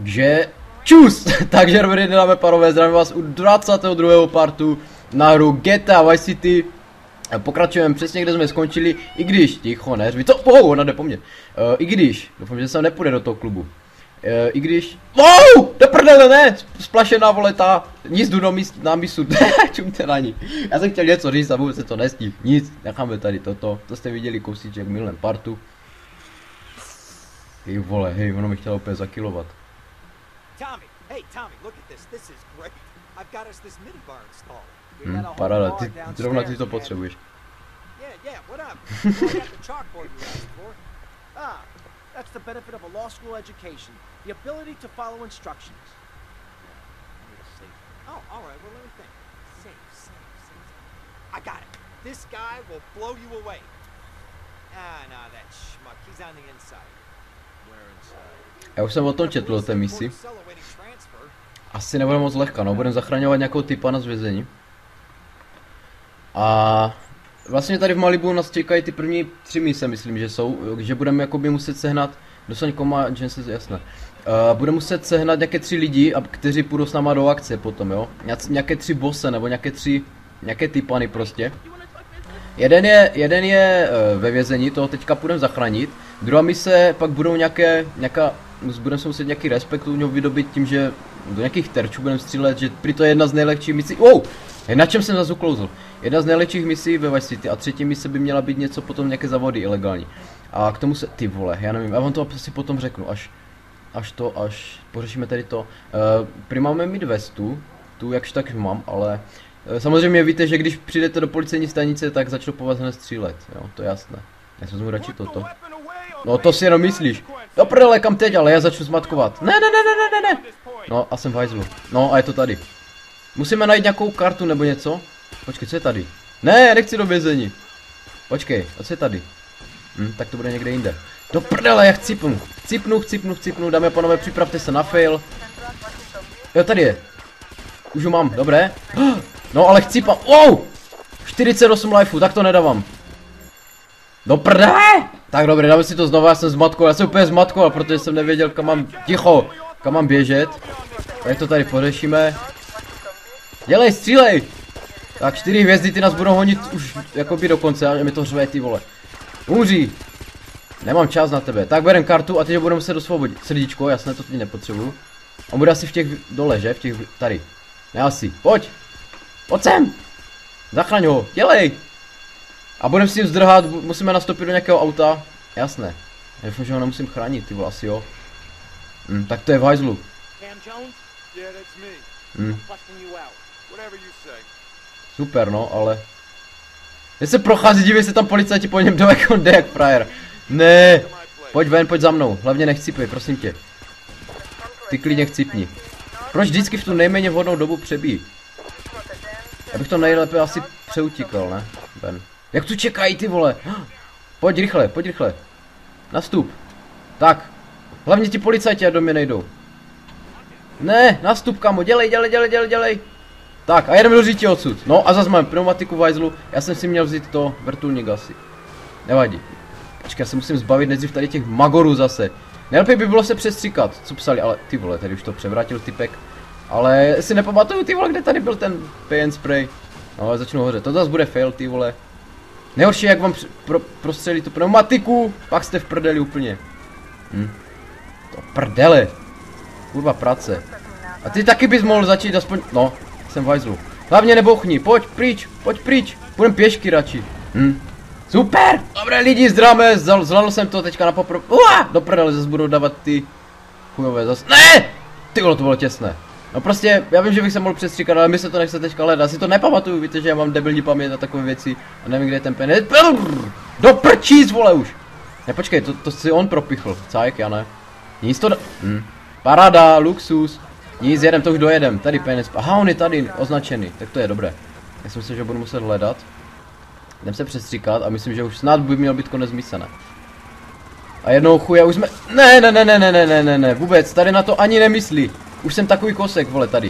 Takže čus! Takže dobrý den, dámy a pánové, zdravím vás u 22. partu na hru GTA Vice City. Pokračujeme přesně, kde jsme skončili, i když, ticho, neřvi, co? Ona jde po mně. I když, doufám, že sem nepůjde do toho klubu. I když, do prdele, ne, splašená voleta, nic jdu na místu, čumte na ní. Já jsem chtěl něco říct a vůbec se to nestih, nic, necháme tady toto, to jste viděli kousíček v minulém partu. Hej vole, hej, ono mi chtělo úplně zakilovat. Tommy, hey Tommy, look at this. This is great. I've got us this mini bar installed. Paráda, ty zrovna ty to potřebuješ. Yeah, what up? I got the chalkboard you asked for. That's the benefit of a law school education. The ability to follow instructions. Oh, all right. Well, let me think. Safe. I got it. This guy will blow you away. No, that schmuck. He's on the inside. Where inside? Já už jsem o tom četl o té misi. Asi nebude moc lehká, no, budeme zachraňovat nějakou typa na zvězení. A vlastně tady v Malibu nás čekají ty první 3 mise, myslím, že jsou, že budeme jakoby muset sehnat, dostaň koma, jasné. Budeme muset sehnat nějaké 3 lidi, kteří půjdou s náma do akce potom, jo. Nějaké 3 bose, nebo nějaké typany prostě. Jeden je ve vězení, toho teďka půjdeme zachránit. Druhá mise pak budou budeme se muset nějaký respekt u něho vydobit tím, že do nějakých terčů budeme střílet, že prý to je jedna z nejlehčích misí. Na čem jsem zase uklouzl? Jedna z nejlehčích misí ve Vice City a třetí mise by měla být něco potom nějaké závody ilegální. A k tomu se, ty vole, já nevím, já vám to asi potom řeknu, až pořešíme tady to. Prý máme mít vestu, tu jakž tak mám, ale samozřejmě víte, že když přijdete do policejní stanice, tak začnou po vás hned střílet, jo, to je jasné. Já jsem radši toto. No to si jenom myslíš. Do prdele, kam teď, ale já začnu zmatkovat. Ne. No a jsem v hajzlu. No a je to tady. Musíme najít nějakou kartu nebo něco. Počkej, co je tady? Ne, nechci do vězení. Počkej, a co je tady? Tak to bude někde jinde. Do prdele, já chcípnu. Dámy a pánové, připravte se na fail. Jo, tady je. Už ho mám, dobré. No ale chcípám. 48 lifeů, tak to nedávám. Do prdele! Tak dobré, dáme si to znovu, já jsem úplně zmatkoval, protože jsem nevěděl, kam mám běžet. Tak to tady pořešíme. Dělej, střílej! Tak 4 hvězdy, ty nás budou honit už jakoby do konce, a mi to řve, ty vole. Umří! Nemám čas na tebe. Tak berem kartu a teď ho budeme muset osvobodit. Srdíčko, jasné, to teď nepotřebuju. On bude asi v těch dole, že? Tady. Ne asi. Pojď sem! Zachraň ho, dělej! A budeme si ním zdrhat, musíme nastoupit do nějakého auta. Jasné. Já doufám, že ho nemusím chránit, ty vole, asi jo. Tak to je v hajzlu. Super, no, ale... Když se prochází, dívej se tam policajti po něm, on jde jak frajer. Ne, pojď ven, pojď za mnou, hlavně nechcípej, prosím tě. Ty klidně chcípni. Proč vždycky v tu nejméně vhodnou dobu přebíjí? Já bych to nejlépe asi přeutíkal, ne? Ven. Jak tu čekají, ty vole? Pojď rychle. Nastup. Tak. Hlavně ti policajti do mě nejdou. Ne, nastup, kamo, dělej. Tak, a jedeme do řítí odsud. No a zase máme pneumatiku v hajzlu. Já jsem si měl vzít to vrtulník asi. Nevadí. Počkej, já se musím zbavit nejdřív tady těch magorů zase. Nejlepší by bylo se přestříkat, co psali, ale ty vole, tady už to převrátil typek. Ale si nepamatuju, ty vole, kde tady byl ten paint spray. No, začnu hořet, to zase bude fail, ty vole. Nejhorší, jak vám prostřelí tu pneumatiku, pak jste v prdeli úplně. To prdele. Kurva práce. A ty taky bys mohl začít aspoň, no, jsem v hajzlu. Hlavně nebouchni, pojď pryč. Půjdem pěšky radši. Super, dobré lidi, zdráme, zvládl jsem to teďka na poprvé. Do prdele, zase budou dávat ty chujové zase. Ne! Ty vole, to bylo těsné. No prostě, já vím, že bych se mohl přestříkat, ale my se to nechce teďka hledat. Já si to nepamatuju, víte, že já mám debilní paměť a takové věci. A nevím, kde je ten peněz. Do prčíc, vole, už. Ne, počkej, to si on propichl. Cajk, já ne. Nic to Paráda, luxus. Nic, jedem, to už dojedem. Tady peněz. Aha, on je tady označený, tak to je dobré. Já jsem myslel, že budu muset hledat. Jdem se přestříkat a myslím, že už snad by měl být konec mise, ne? A jednou chuje, už jsme... Ne, vůbec, tady na to ani nemyslí. Už jsem takový kosek, vole, tady.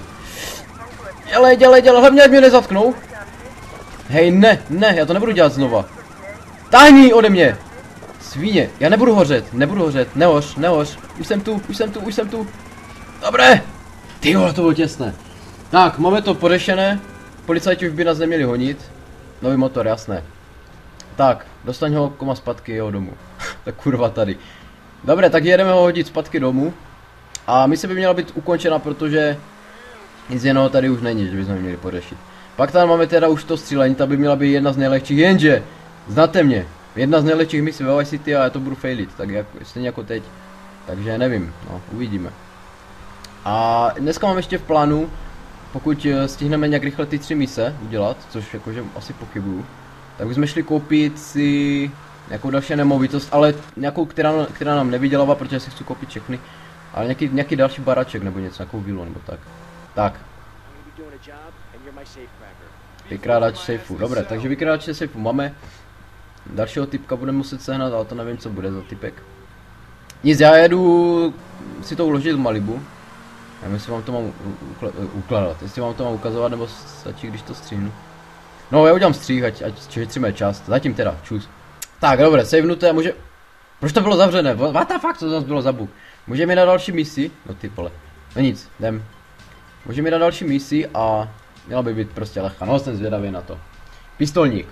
Dělej, hlavně ať mě nezatknou. Hej, ne, já to nebudu dělat znova. Táhni ode mě. Svíně, já nebudu hořet, nehoř. Už jsem tu. Dobré! Ty vole, to bylo těsné. Tak, máme to pořešené. Policajti už by nás neměli honit. Nový motor, jasné. Tak, dostaň ho koma zpátky jeho domů. Tak kurva tady. Dobré, tak jedeme ho hodit zpátky domů. A mise by měla být ukončena, protože nic jiného tady už není, že bychom měli pořešit. Pak tam máme teda už to střílení, ta by měla být jedna z nejlehčích, jenže, znáte mě, jedna z nejlehčích misí ve Vice City a já to budu failit, tak stejně jako teď. Takže nevím, no, uvidíme. A dneska mám ještě v plánu, pokud stihneme nějak rychle ty 3 mise udělat, což jakože asi pochybuju, tak bychom šli koupit si nějakou další nemovitost, ale nějakou, která nám nevydělává, protože si chci koupit všechny, ale nějaký další baraček nebo něco, nějakou vilu nebo tak. Tak. Vykrádač sejfu, dobré, takže vykrádač sejfu máme. Dalšího typka budeme muset sehnat, ale to nevím, co bude za typek. Nic, já jedu si to uložit v Malibu. Nevím, jestli vám to mám ukládat, jestli vám to mám ukazovat, nebo stačí, když to stříhnu. No, já udělám střih, ať šetříme čas, zatím teda, čus. Tak, dobré, savenuté, může... Proč to bylo zavřené? What the fuck, co zase bylo za bug? Můžeme jít na další misi? No ty vole. No nic, jdem. Můžeme jít na další misi a... Měla by být prostě lehká, no jsem zvědavý na to. Pistolník.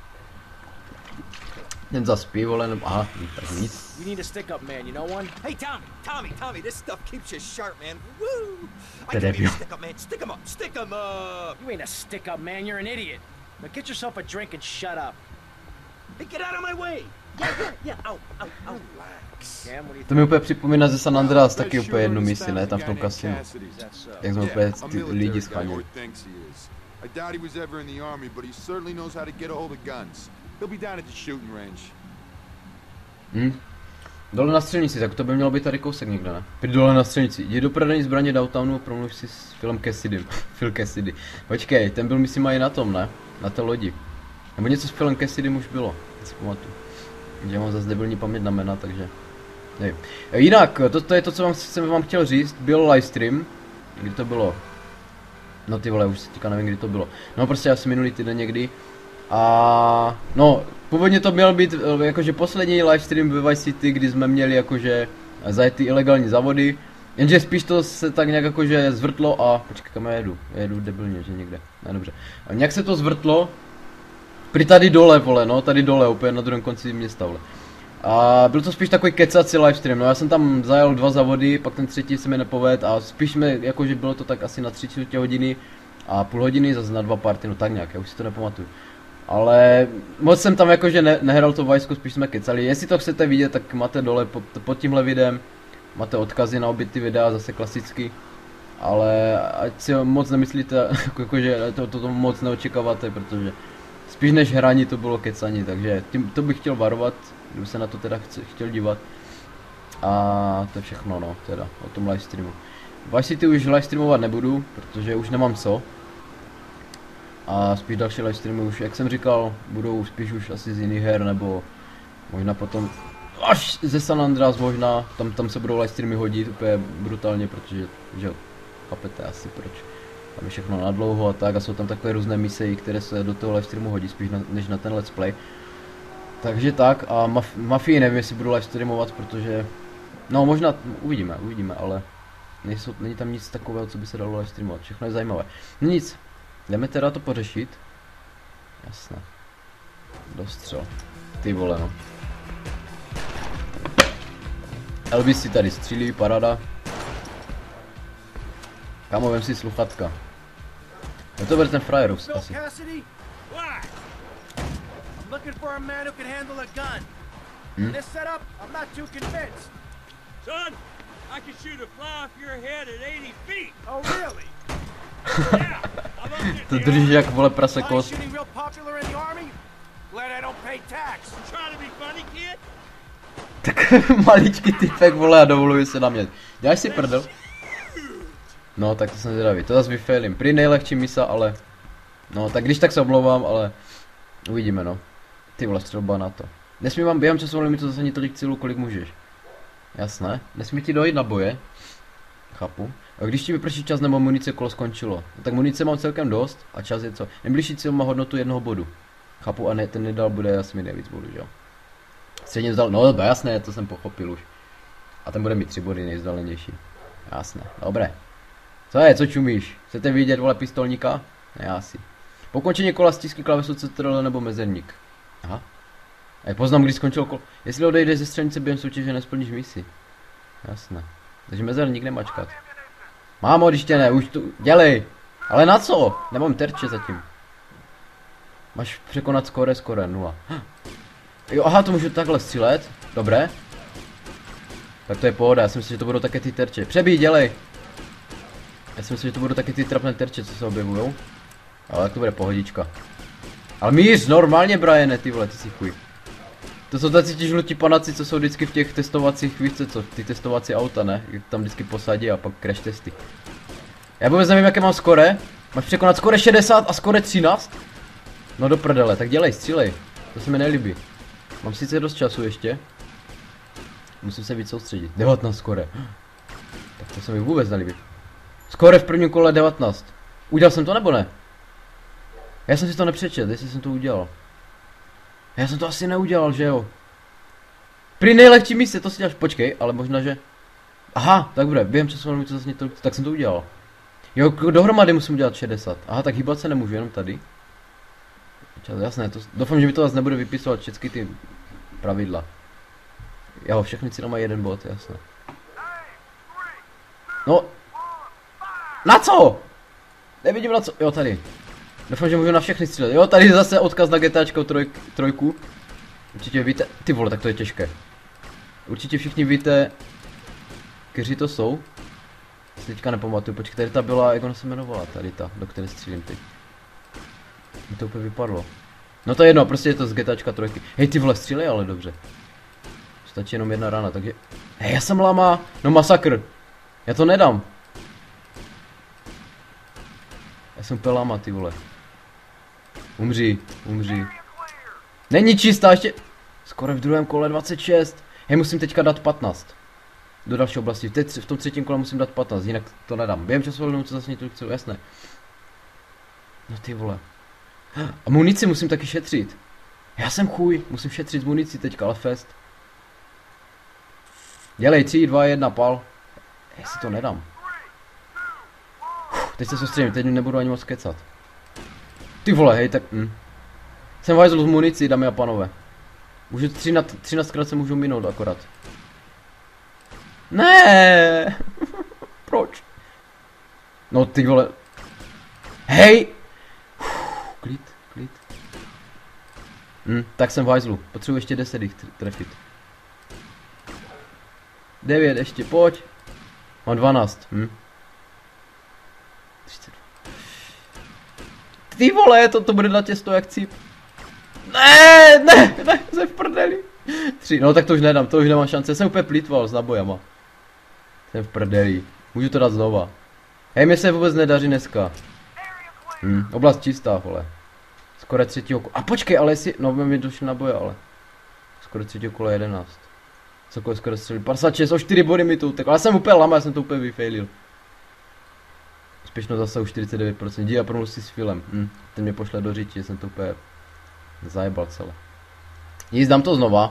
Ten zaspí, vole, nebo... Aha, tak nic. You need a stick up, man. You know one? Hey, Tommy, this stuff keeps you sharp, man. Woo! I can be a stick up, man. Stick 'em up, stick 'em up. You ain't a stick up, man. You're an idiot. Now get yourself a drink and shut up. Hey, get out of my way. Yeah. Ow. Cam, what do you To mi úplně připomíná ze San Andreas taky úplně jednu misi, ne? Tam v tom kasinu. Jak jsme úplně ty lidi scháněli. I doubt he was ever in the army, but he certainly knows how to get a hold of guns. He'll be down at the shooting range. Dole na střelnici, tak to by mělo být tady kousek někde, ne? Pět dole na střelnici. Jdi do prodejní zbraně downtownu a promluv si s Philem Cassidym. Phil Cassidy. Počkej, ten byl myslím i na tom, ne? Na té lodi. Nebo něco s Philem Cassidym už bylo, si pamatuju. Já mám zase debilní paměť na jména, takže... Nevím. Jinak, to je to, co jsem vám chtěl říct, byl livestream. Kdy to bylo? No ty vole, už si teďka nevím, kdy to bylo. No prostě asi minulý týden někdy. A no, původně to měl být jakože poslední livestream ve Vice City, kdy jsme měli jakože zajet ty ilegální závody. Jenže spíš to se tak nějak jakože zvrtlo a... Počkej, kam já jedu? Já jedu debilně, že někde. Ne, dobře. A nějak se to zvrtlo. Prý tady dole, vole, no, tady dole, úplně na druhém konci města, vole. A byl to spíš takový kecací livestream, no já jsem tam zajel 2 závody, pak ten třetí se mi nepovedl a spíš mi, jakože bylo to tak asi na 3/4 hodiny a půl hodiny, zase na 2 party, no tak nějak, já už si to nepamatuju. Ale moc jsem tam jakože nehrál to vajsko, spíš jsme kecali. Jestli to chcete vidět, tak máte dole pod tímhle videem, máte odkazy na obě ty videa, zase klasicky. Ale ať si moc nemyslíte, jakože to moc neočekáváte, protože spíš než hraní to bylo kecání, takže to bych chtěl varovat, kdyby se na to teda chtěl dívat. A to je všechno, no, teda, o tom livestreamu. Vice City už livestreamovat nebudu, protože už nemám co. A spíš další livestreamy už, jak jsem říkal, budou spíš už asi z jiných her, nebo možná potom až ze San Andreas možná, tam se budou livestreamy hodit úplně brutálně, protože, že chápete asi proč. Tam je všechno na dlouho a tak a jsou tam takové různé mise, které se do toho livestreamu hodí spíš než na ten let's play. Takže tak a Mafii nevím, jestli budu livestreamovat, protože, no možná uvidíme, ale není tam nic takového, co by se dalo livestreamovat, všechno je zajímavé. No nic, jdeme teda to pořešit. Jasné. Dostřel. Ty vole, no. Elvis si tady střílí, parada. Kámo, vem si sluchatka. Je to bude ten frajerus asi. looking for a man who can handle a gun. In this setup, I'm not too convinced. Son, I can shoot a fly off your head at 80 feet. Oh, really? Yeah, I'm up there. To držíš jak vole prase Fly kost. shooting real popular in the army? Glad I don't pay tax. Trying to be funny, kid? Tak maličký typek vole a dovoluje se na mě. Děláš si prdel? No tak to jsem zvědavý, to zase vyfailím. Prý nejlehčí misa, ale... No tak když tak se omlouvám, ale... Uvidíme no. Ty vole, střelba na to. Nesmí vám během časového limitu zasadit tolik cílů, kolik můžeš. Jasné. Nesmí ti dojít na boje. Chápu. A když ti vyprší čas nebo munice kolo skončilo. No, tak munice mám celkem dost a čas je co? Nejbližší cíl má hodnotu 1 bodu. Chápu a ne, ten nedal bude asi mi nejvíc bodů, že jo. Středně vzdal, no jasné, to jsem pochopil už. A ten bude mít 3 body nejvzdálenější. Jasné, dobré. Co je, co čumíš? Chcete vidět, vole, pistolníka? Ne, asi. Po ukončení kola stiskni klavesu CTRL nebo mezerník. Aha. A poznám, když skončil kolo. Jestli odejdeš ze střelnice během soutěže, nesplníš misi. Jasné. Takže mezerník nemačkat. Mámo, když tě ne, už tu, dělej. Ale na co? Nemám terče zatím. Máš překonat skore, 0. Jo, aha, to můžu takhle střílet. Dobré. Tak to je pohoda, já si myslím, že to budou také ty terče. Přebíj, dělej. Já si myslím, že to budou taky ty trapné terče, co se objevujou. Ale tak to bude pohodička. Ale míř, normálně, Briane, ty vole, ty si chuj. To jsou taci ti žlutí panaci, co jsou vždycky v těch testovacích, víš co, ty testovací auta, ne? Jak tam vždycky posadí a pak crash testy. Já vůbec nevím, jaké mám skore. Máš překonat skore 60 a skore 13? No do prdele, tak dělej, střílej. To se mi nelíbí. Mám sice dost času ještě. Musím se víc soustředit. 19 skore. Tak to se mi vůbec nelíbí. Skore v prvním kole 19. Udělal jsem to nebo ne? Já jsem si to nepřečetl, jestli jsem to udělal. Já jsem to asi neudělal, že jo? Prý nejlehčí místě, to si děláš, počkej, ale možná, že... Aha, tak bude, během času mi to zase to, tak jsem to udělal. Jo, dohromady musím dělat 60. Aha, tak hýbat se nemůžu, jenom tady. Jasné, to, doufám, že mi to zase nebude vypisovat všechny ty pravidla. Jo, všechny cíle mají jeden bod, jasné. No. Na co? Nevidím na co, jo tady. Doufám, že můžu na všechny střílet. Jo, tady zase odkaz na GTAčko trojku. Určitě víte, ty vole, tak to je těžké. Určitě všichni víte, kteří to jsou. Si teďka nepamatuju, počkej, tady ta byla, jak ona se jmenovala, tady ta, do které střílím teď. Mi to úplně vypadlo. No to je jedno, prostě je to z GTAčka trojky. Hej, ty vole, střílej ale dobře. Stačí jenom jedna rána, takže... Hej, já jsem lama, no masakr. Já to nedám. Já jsem úplně lama, ty vole. Umří. Není čistá, ještě... Skoro v druhém kole 26. Hej, musím teďka dát 15. Do další oblasti. Teď v tom třetím kole musím dát 15, jinak to nedám. Během časového co zase to chci, jasné. No ty vole. A munici musím taky šetřit. Já jsem chuj, musím šetřit munici teďka, ale fest. Dělej, 3, 2, 1, pal. Já si to nedám. Teď se soustředím, teď nebudu ani moc kecat. Ty vole, hej, tak... Jsem vajzl z munici, dámy a panové. Můžu 13krát se můžu minout akorát. Ne. Proč? No ty vole. Hej! Klid. Tak jsem v hajzlu. Potřebuji ještě 10 jich trefit. 9 ještě, pojď. Mám 12. 32. Ty vole, to bude na těsto jak cíp. Ne, jsem v prdeli. 3, no tak to už nedám, to už nemám šance, jsem úplně plýtval s nabojama. Jsem v prdeli, můžu to dát znova. Hej, mě se vůbec nedaří dneska. Oblast čistá, vole. Skoro třetího kola, a počkej, ale jestli, no mi došly naboje, ale. Skoro třetího kola 11. Cokoliv skoro střelil, 56, o 4 body mi to uteklo, ale jsem úplně lama, já jsem to úplně vyfailil. Úspěšnost zase už 49%, díja promluví s filem, ten mě pošle do řiči, jsem to úplně zajebal celé. Nic, dám to znova.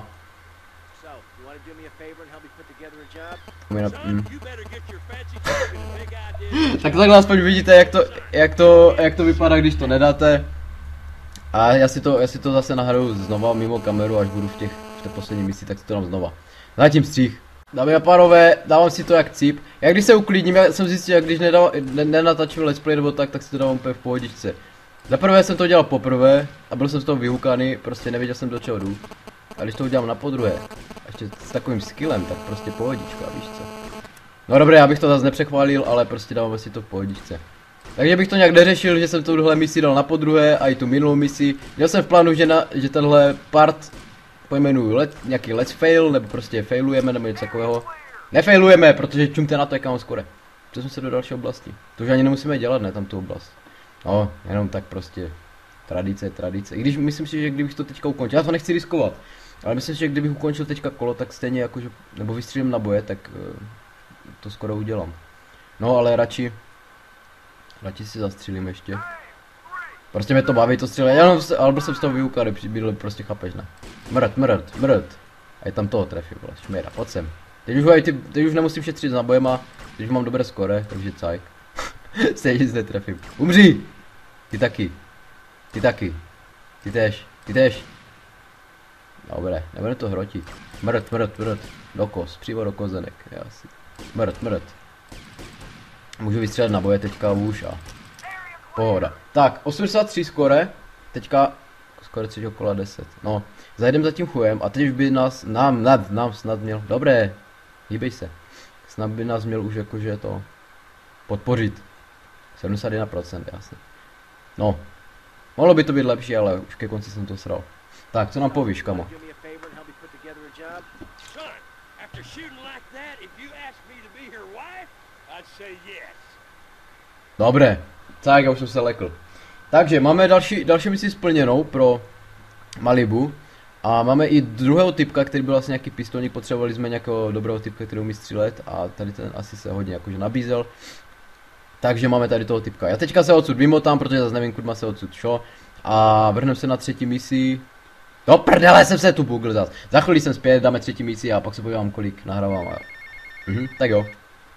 Tak takhle aspoň vidíte, jak to vypadá, když to nedáte. A já si to zase nahraju znova mimo kameru, až budu v té poslední misi, tak si to dám znova. Zatím střih. Dámy a pánové, dávám si to jak cíp. Já když se uklidním, já jsem zjistil, jak když nenatačím let's play nebo tak si to dávám úplně v pohodičce. Zaprvé jsem to dělal poprvé a byl jsem z toho vyhukaný, prostě nevěděl jsem do čeho jdu. A když to udělám na podruhé, a ještě s takovým skillem, tak prostě pohodička, víš co. No dobré, já bych to zase nepřechválil, ale prostě dávám si to v pohodičce. Takže bych to nějak neřešil, že jsem tuhle misi dal na podruhé a i tu minulou misi. Měl jsem v plánu, že tenhle part pojmenuju nějaký let's fail, nebo prostě failujeme, nebo něco takového. Nefailujeme, protože čumte na to, jak mám skore. Přesně se do další oblasti. To už ani nemusíme dělat, ne, tam tu oblast. No, jenom tak prostě. Tradice. I když myslím si, že kdybych to teďka ukončil, já to nechci riskovat. Ale myslím si, že kdybych ukončil teďka kolo, tak stejně jakože, nebo vystřílím na boje, tak to skoro udělám. No, ale radši si zastřílím ještě. Prostě mě to baví to střílet, ale byl jsem z toho vyukaný, prostě chápeš, ne? Mrt. A je tam toho trefí, vole, šmejra, pojď sem. Teď už nemusím šetřit s nabojema, teď už mám dobré skore, takže cajk. Stejně nic netrefím. Umři! Ty taky. Ty taky. Ty též. Dobré, nebude to hrotit. Mrt. Dokos, přímo do kozenek, jasný. Mrt. Můžu vystřelit naboje teďka už a... Pohoda. Tak, 83 skore. Teďka... Skoro 3 kola 10. No, zajedem za tím chujem a teď už by nám snad měl... Dobré, hýbej se. Snad by nás měl už jakože to... podpořit. 71%, jasně. No. Mohlo by to být lepší, ale už ke konci jsem to sral. Tak, co nám povíš, kamo? Dobré, tak já už jsem se lekl. Takže máme další misi splněnou pro Malibu. A máme i druhého typka, který byl vlastně nějaký pistolník, potřebovali jsme nějakého dobrého typka, který umí střílet a tady ten asi se hodně jakože nabízel. Takže máme tady toho typka. Já teďka se odsud vymotám, protože zase nevím, kud má se odsud šo. A vrhneme se na třetí misi. No prdele, jsem se tu bugl zas. Za chvíli jsem zpět, dáme třetí misi a pak se podívám, kolik nahrávám. Tak jo.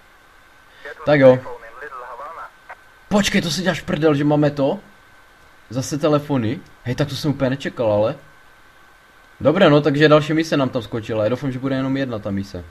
Počkej, to si děláš prdel, že máme to? Zase telefony. Hej, tak to jsem úplně nečekal, ale. Dobré, no, takže další mise nám tam skočila. Já doufám, že bude jenom jedna ta mise.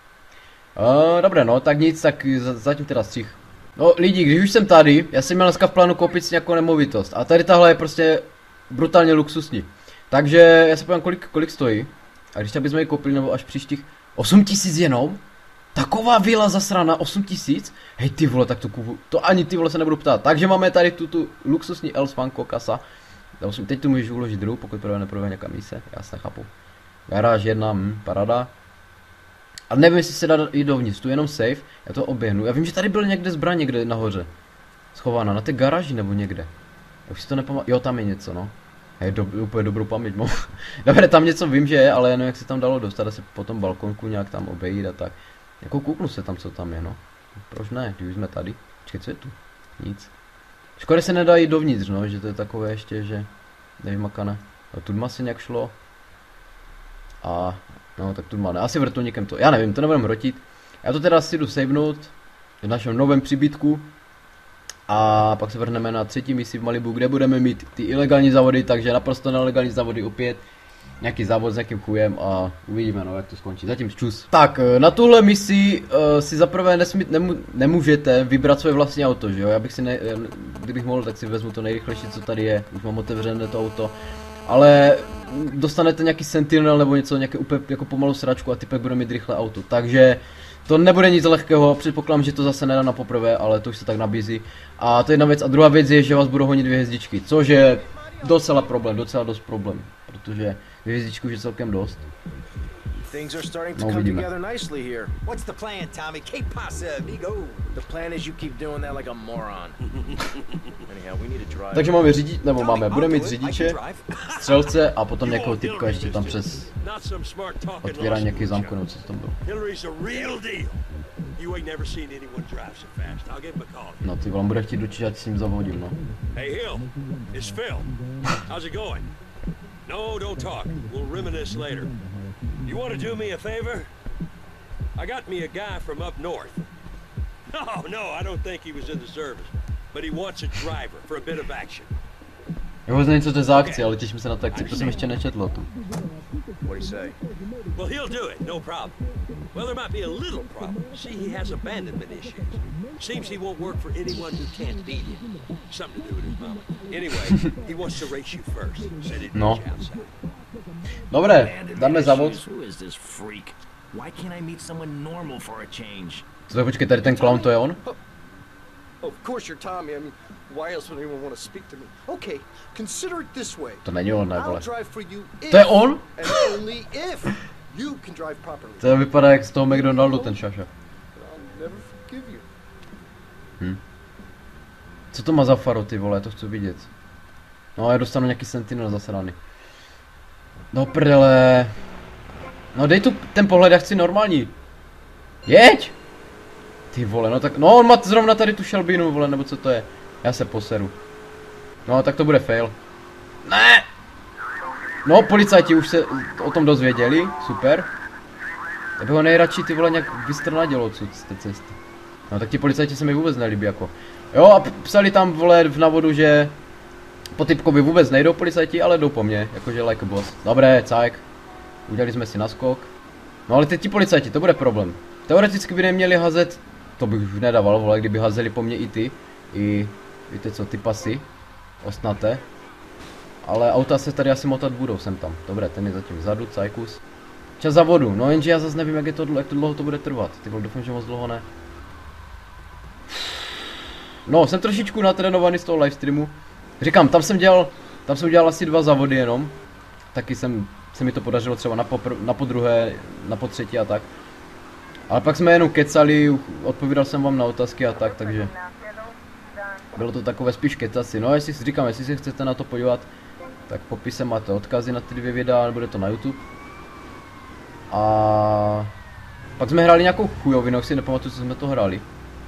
Dobré, no, tak nic, tak zatím teda střih. No lidi, když už jsem tady, já jsem měl dneska v plánu koupit si nějakou nemovitost. A tady tahle je prostě brutálně luxusní. Takže já se podívám, kolik stojí. A když bychom ji koupili, nebo až příštích 8 000 jenom? Taková vila zasraná, 8 000? Hej ty vole, tak to ani ty vole se nebudu ptát. Takže máme tady tu luxusní Els Fanko kasa. Teď tu můžeš uložit druh, pokud neprve nějaká mise, já se nechápu. Garáž 1, parada. A nevím, jestli se dá jít dovnitř, tu jenom safe, já to oběhnu. Já vím, že tady byl někde zbraň někde nahoře. Schována, na té garáži nebo někde. Já už si to nepamatuju, jo tam je něco no. Hej, úplně dobrou paměť mám. Dobře, tam něco vím, že je, ale jenom jak se tam dalo dostat, se po tom balkonku nějak tam obejít a tak. Jako kouknu se tam, co tam je no. Proč ne, když jsme tady. Počkej, co je tu? Nic. Škoda se nedá jít dovnitř no, že to je takové ještě, že nevymakané. A tu asi nějak šlo. A no tak tu má, ne, asi vrtulníkem to, já nevím, to nebudem hrotit. Já to teda si jdu savenout v našem novém příbytku. A pak se vrhneme na třetí misi v Malibu, kde budeme mít ty ilegální závody, takže naprosto nelegální závody opět. Nějaký závod s nějakým chujem a uvidíme no, jak to skončí, zatím čus. Tak, na tuhle misi si zaprvé nemůžete vybrat svoje vlastní auto, že jo, já bych si kdybych mohl, tak si vezmu to nejrychlejší, co tady je, už mám otevřené to auto. Ale dostanete nějaký Sentinel nebo něco, nějaké úplně jako pomalu sračku a typek bude mít rychlé auto, takže to nebude nic lehkého, předpokládám, že to zase nedá na poprvé, ale to už se tak nabízí. A to je jedna věc, a druhá věc je, že vás budou honit 2 hvězdičky, což je docela dost problém, protože 2 hvězdičky už je celkem dost. Things are starting to come together nicely here. What's the plan, Tommy? Que pasa, amigo? The plan is you keep doing that like a moron. Anyhow, we need a driver. Takže máme řidič, nebo budeme mít řidiče, střelce a potom nějakého typka ještě tam přes otvírání nějakých zámků, nebo co tam bylo. No ty vole, bude chtít určitě, ať s ním zavodím, no. Hey Hill, it's Phil. How's it going? No, don't talk. We'll reminisce later. You want to do me a favor? I got me a guy from up north. No, I don't think he was in the service, but he wants a driver for a bit of action. Já vůbec nevím, co to je za akci, ale těším se na to akci, to jsem ještě nečetl tu. What do you say? Well, he'll do it, no problem. Well, there might be a little problem. See, he has abandonment issues. Seems he won't work for anyone who can't beat him. Something to do with his mama. Anyway, he wants to race you first. Said he'd meet you outside. Dobré, dáme závod. Who is this freak? Why can't I meet someone normal for a change? Co, počkej, tady ten clown, to je on? Of course you're Tommy. I mean, why else would anyone want to speak to me? Okay, consider it this way. To není on, ne, I'll vole. drive for you if, To je on? and only if you can drive properly. To vypadá jak z toho McDonaldu ten šaša. I'll never forgive you. Co to má za faro, ty vole, to chci vidět. No, já dostanu nějaký Sentinel zasraný. No prdele. No dej tu ten pohled, já chci normální. Jeď! Ty vole, no tak, no on má zrovna tady tu šelbínu, vole, nebo co to je. Já se poseru. No, tak to bude fail. Ne! No, policajti už se o tom dozvěděli, super. Já bych ho nejradši ty vole nějak vystrnadil odsud z té cesty. No tak ti policajti se mi vůbec nelíbí jako. Jo a psali tam vole na vodu, že po typkovi vůbec nejdou policajti, ale jdou po mně, jakože like a boss. Dobré, cajk. Udělali jsme si naskok. No ale teď ti policajti, to bude problém. Teoreticky by neměli hazet, to bych už nedával, vole, kdyby hazeli po mně i ty. I, víte co, ty pasy. Ostnaté. Ale auta se tady asi motat budou sem tam. Dobré, ten je zatím vzadu, cajkus. Čas za vodu, no jenže já zase nevím, jak to dlouho to bude trvat. Ty vole, doufám, že moc dlouho ne. No, jsem trošičku natrénovaný z toho livestreamu. Říkám, tam jsem udělal asi 2 závody jenom. Taky se mi to podařilo třeba na podruhé, na potřetí a tak. Ale pak jsme jenom kecali, odpovídal jsem vám na otázky a tak, takže bylo to takové spíš kecaci. No, jestli se chcete na to podívat, tak v popise máte odkazy na ty 2 videa, bude to na YouTube. A pak jsme hráli nějakou chujovinu, si nepamatuju, co jsme to hráli.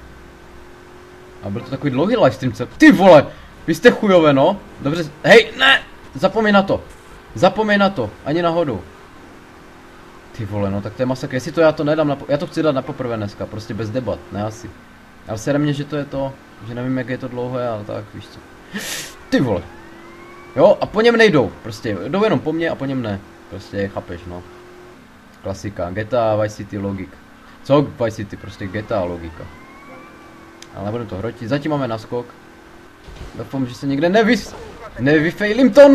A byl to takový dlouhý livestream, ty vole, vy jste chujové, no. Dobře, hej, ne, zapomeň na to, ani náhodou. Ty vole, no tak to je masakr, jestli to já to nedám, já to chci dát na poprvé dneska, prostě bez debat, ne asi. Ale sere mě, že to je to, že nevím, jak je to dlouhé, ale tak, víš co. Ty vole. Jo, a po něm nejdou, prostě, jdou jenom po mně a po něm ne. Prostě, chápeš, no. Klasika, GTA, Vice City logik. Co Vice City, prostě GTA logika. Ale nebudem to hrotit, zatím máme naskok. Doufám, že se někde nevyfailím to,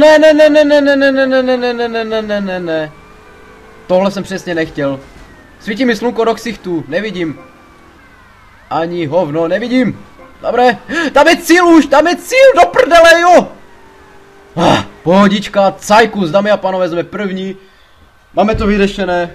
ne. Tohle jsem přesně nechtěl. Svítí mi slunko do ksichtu, nevidím. Ani hovno, nevidím. Dobré, tam je cíl, do prdele, jo. Pohodička, cajkus, dámy a pánové, jsme první. Máme to vyřešené.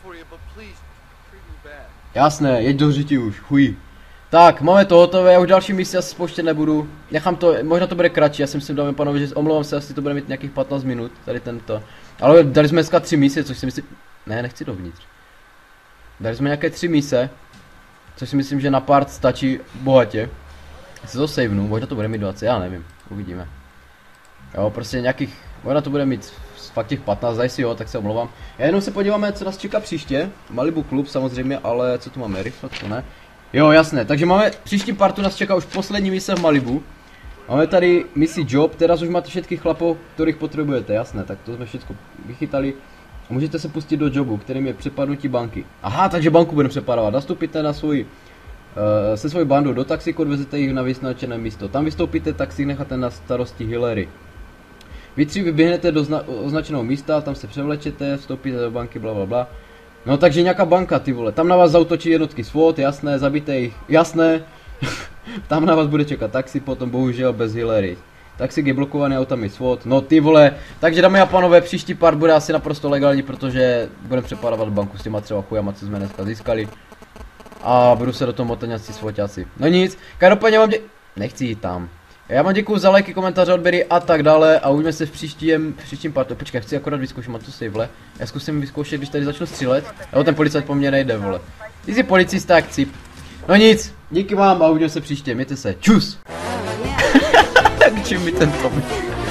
Jasné, jeď do řiti už, chuj. Tak, máme to hotové, já už další misi asi spouštět nebudu. Nechám to, možná to bude kratší, já si myslím, dámy a pánové, že omlouvám se, asi to bude mít nějakých 15 minut, tady tento. Ale dali jsme dneska 3 mise, což si myslím, ne, nechci dovnitř. Dali jsme nějaké 3 mise, což si myslím, že na part stačí bohatě. Já si to savenu, možná to bude mít 20, já nevím, uvidíme. Jo, prostě nějakých, možná to bude mít fakt těch 15, daj si jo, tak se omlouvám. Já jenom se podíváme, co nás čeká příště. Malibu klub samozřejmě, ale co tu máme, rychle, to ne. Jo, jasné, takže máme, příští partu nás čeká už poslední mise v Malibu. Máme tady misi job, teraz už máte všetkých chlapů, kterých potřebujete, jasné, tak to jsme všechno vychytali. Můžete se pustit do jobu, kterým je přepadnutí banky. Aha, takže banku budeme přepadovat, nastupíte na se svojí bandou do taxíku, odvezete jich na vyznačené místo. Tam vystoupíte, taxík necháte na starosti Hillary. Vy 3 vyběhnete do označeného místa, tam se převlečete, vstoupíte do banky, bla bla bla. No takže nějaká banka, ty vole, tam na vás zautočí jednotky SWAT, jasné, zabijte jich, jasné. Tam na vás bude čekat taxi, potom bohužel bez Hillary. Taxík je blokovaný autami SWAT, no ty vole. Takže dámy a pánové, příští part bude asi naprosto legální, protože budeme přepadávat banku s těma třeba chujama, co jsme dneska získali. A budu se do toho motat nějací SWATáci. No nic, každopádně vám nechci jít tam. Já vám děkuju za lajky, komentáře, odběry a tak dále a uvidíme se v příštím partu. Počkej, chci akorát vyzkoušet, mám tu save, vole. Já zkusím vyzkoušet, když tady začnu střílet. Jo, ten policajt po mně nejde, vole. Ty jsi policista, jak cip. No nic, díky vám a uvidíme se příště, mějte se, čus. Tak čím mi ten Tom.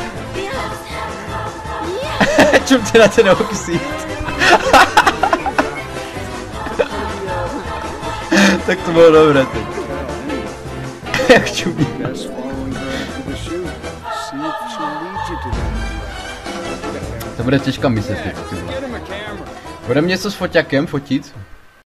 Čum tě na ten oxid. Tak to bylo dobré teď. Jak čumí. To bude těžká mise teď. Budeme něco s foťakem fotit.